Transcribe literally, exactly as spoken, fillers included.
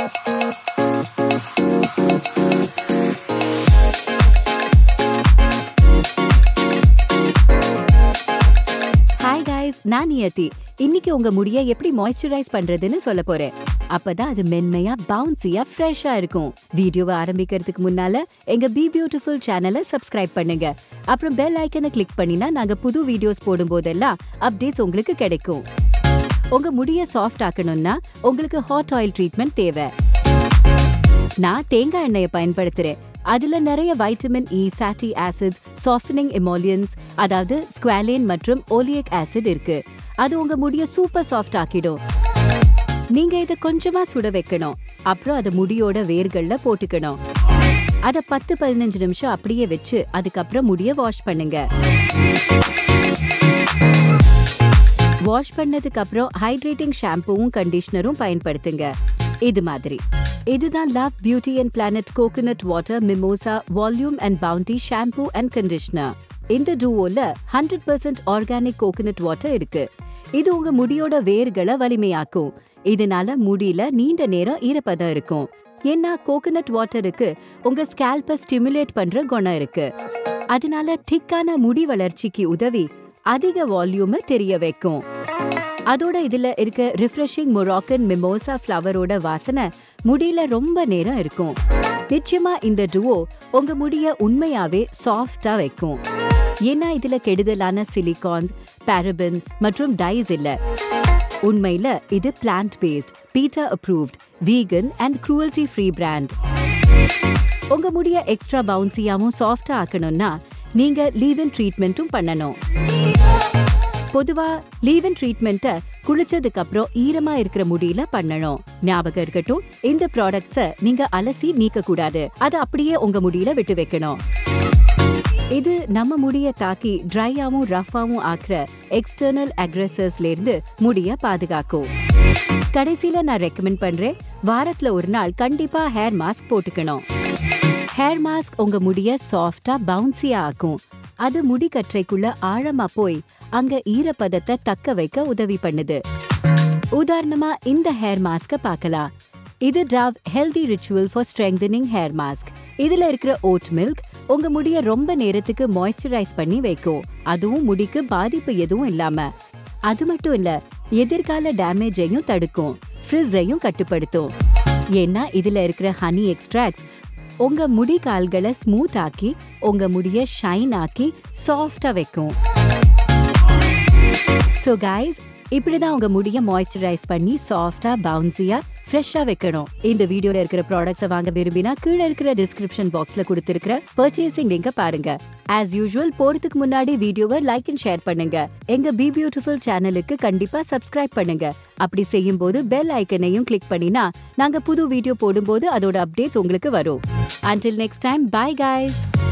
நான் நியதி. இன்னைக்கு உங்க முடியை எப்படி மாய்ஸ்சரைஸ் பண்றதுன்னு சொல்ல போறேன். அப்பதான் அது மென்மையா பவுன்சியா ஃப்ரெஷ்ஷா இருக்கும். வீடியோவை ஆரம்பிக்கிறதுக்கு முன்னால எங்க பி பியூட்டிஃபுல் சேனலை சப்ஸ்கிரைப் பண்ணுங்க. அப்புறம் பெல் ஐக்கனை கிளிக் பண்ணினா நாங்க புது வீடியோஸ் போடும் போதெல்லாம் அப்டேட்ஸ் உங்களுக்கு கிடைக்கும். உங்க முடியை சாஃப்ட் ஆக்கணும்னா உங்களுக்கு ஹாட் ஆயில் ட்ரீட்மெண்ட் தேவை. நான் தேங்காய் எண்ணெயை பயன்படுத்துறேன். அதுல நிறைய vitamin E, fatty acids, softening emollients, அதாவது ஸ்குவாலின் மற்றும் ஓலியிக் ஆசிட் இருக்கு. அது உங்க முடிய சூப்பர் சாஃப்ட் ஆக்கிடும். நீங்க இதை கொஞ்சமா சுட வைக்கணும். அப்புறம் அதை முடியோட வேர்கள்ல போட்டுக்கணும். அத பத்து பதினஞ்சு நிமிஷம் அப்படியே வச்சு அதுக்கப்புறம் முடிய வாஷ் பண்ணுங்க. வாஷ் பண்ணதுக்கு அப்புறம் ஹைட்ரேட்டிங் ஷாம்பூவும் கண்டிஷனரும் பயன்படுத்துங்க. இது மாதிரி இதுதான் love beauty and planet coconut water mimosa volume and bounty shampoo and conditioner. இந்த டூவோல hundred percent organic coconut water இருக்கு. இது உங்க முடியோட வேர்களை வலிமையாக்கும். இதனால முடியில நீண்ட நேரம் ஈரப்பதம் இருக்கும். ஏன்னா கோகோனட் வாட்டருக்கு உங்க ஸ்கேல்பை ஸ்டிமுலேட் பண்ற குணம் இருக்கு. அதனால திக்கான முடி வளர்ச்சிக்கு உதவி அதிக வால்யூமை தெரிய வைக்கும். அதோட இதுல இருக்க ரிஃப்ரெஷிங் மொராக்கன் மிமோசா ஃப்ளவரோட வாசனை முடியில ரொம்ப நேரம் இருக்கும். நிச்சயமா இந்த டுவோ உங்க முடிய உண்மையாவே சாஃப்டா வைக்கும். ஏன்னா இதுல கெடுதலான சிலிகான்ஸ், பாரபன் மற்றும் டைஸ் இல்ல. உண்மையில இது plant based, PETA approved, vegan and cruelty free brand. உங்க முடிய எக்ஸ்ட்ரா பவுன்சியாவும் சாஃப்டா ஆக்கணும்னா நீங்க லீவ்-இன் ட்ரீட்மெண்ட்டும் பண்ணணும். பொதுவா லீவ்-இன் ட்ரீட்மெண்ட்டை குளிச்சதுக்கு அப்புறம் ஈரமா இருக்கிற முடியில பண்ணணும். ஞாபகம் இருக்கட்டும், இந்த ப்ராடக்ட்ஸை நீங்க அலசி நீக்க கூடாது. அதை அப்படியே உங்க முடியில விட்டு வைக்கணும். இது நம்ம முடிய தாக்கி ட்ரையாவும் ரஃபாவும் ஆக்குற எக்ஸ்டர்னல் அக்ரெசர்ஸ்ல இருந்து முடிய பாதுகாக்கும். கடைசியில நான் ரெக்கமெண்ட் பண்றேன், வாரத்துல ஒரு நாள் கண்டிப்பா ஹேர் மாஸ்க் போட்டுக்கணும். ஹேர் மாஸ்க் உங்க முடிய சாஃப்டா பவுன்சியா ஆக்கும். அது முடி கற்றைக்குள்ள ஆழமா போய் அங்க ஈரப்பதத்தை தக்க வைக்க உதவி பண்ணுது. உதாரணமா இந்த ஹேர் மாஸ்க பார்க்கலாம். இது Dove healthy ritual for strengthening hair mask. இதுல இருக்கிற ஓட் மில்க் உங்க முடிய ரொம்ப நேரத்துக்கு மாய்ஸ்சரைஸ் பண்ணி வைக்கும். அதுவும் முடிக்கு பாதிப்பு எதுவும் இல்லாம. அது மட்டும் இல்ல, எதிர்கால டேமேஜையும் தடுக்கும், ஃப்ரிஸையும் கட்டுப்படுத்தும். ஏன்னா இதுல இருக்கிற ஹனி எக்ஸ்ட்ராக்ட்ஸ் உங்க முடி கால்களை ஸ்மூத் ஆக்கி உங்க முடிய ஷைன் ஆக்கி சாஃப்டா வைக்கும். சோ கைஸ், இப்படிதான் உங்க முடிய மாய்ஸ்சரைஸ் பண்ணி சாஃப்டா பவுன்சியா ஃப்ரெஷ்ஷா வைக்கணும். இந்த வீடியோல இருக்கிற ப்ராடக்ட்ஸை வாங்க விரும்பினா கீழே இருக்கிற டிஸ்கிரிப்ஷன் பாக்ஸ்ல கொடுத்திருக்கிற பர்ச்சேசிங் லிங்கை பாருங்க. ஆஸ் யூசுவல் போறதுக்கு முன்னாடி வீடியோவை லைக் அண்ட் ஷேர் பண்ணுங்க. எங்க பி பியூட்டிஃபுல் சேனலுக்கு கண்டிப்பா சப்ஸ்கிரைப் பண்ணுங்க. அப்படி செய்யும் போது பெல் ஐக்கனையும் கிளிக் பண்ணினா நாங்க புது வீடியோ போடும்போது அதோட அப்டேட்ஸ் உங்களுக்கு வரும். Until next time, bye guys.